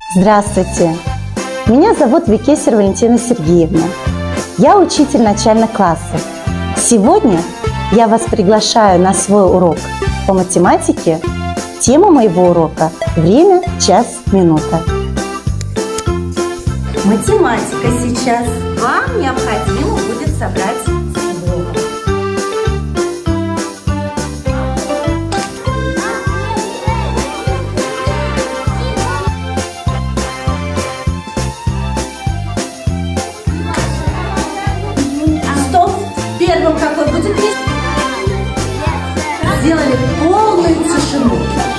Здравствуйте! Меня зовут Викесер Валентина Сергеевна. Я учитель начальных классов. Сегодня я вас приглашаю на свой урок по математике. Тема моего урока – время, час, минута. Математика сейчас. Вам необходимо будет собрать фигуру. Первым какой будет лист? Сделали полную тишину.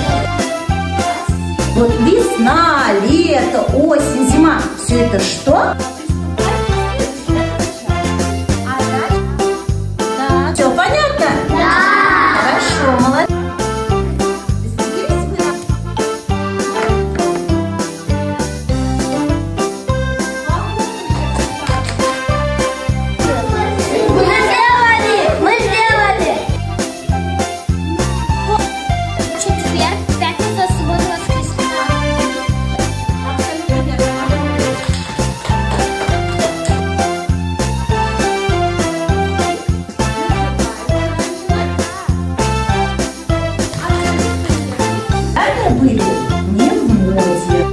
Вот весна, лето, осень, зима. Все это что? Все понятно? Да. Хорошо, молодец. Были не в моде.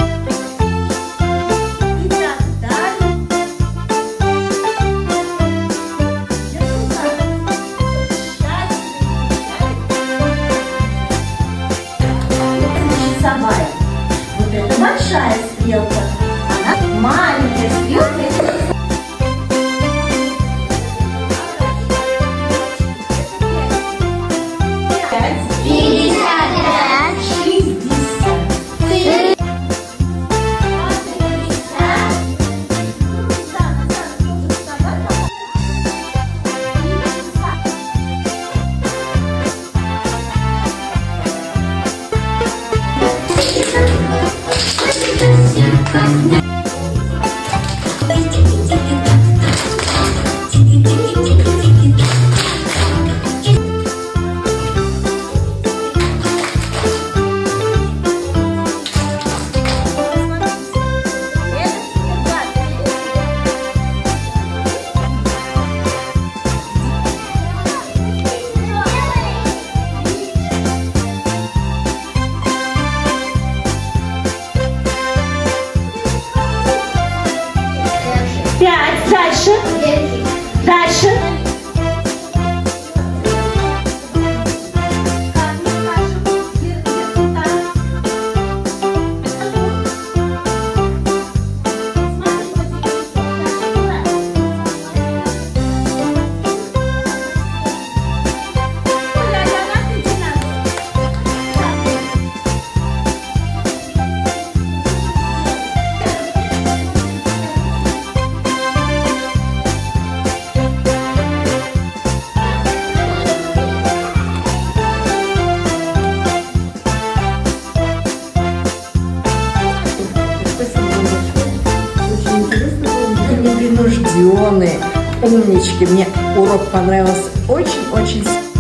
И так далее. Часовая. Вот это большая стрелка. Она маленькая стрелка. Дальше. Дальше. Непринужденные, умнички. Мне урок понравился очень-очень.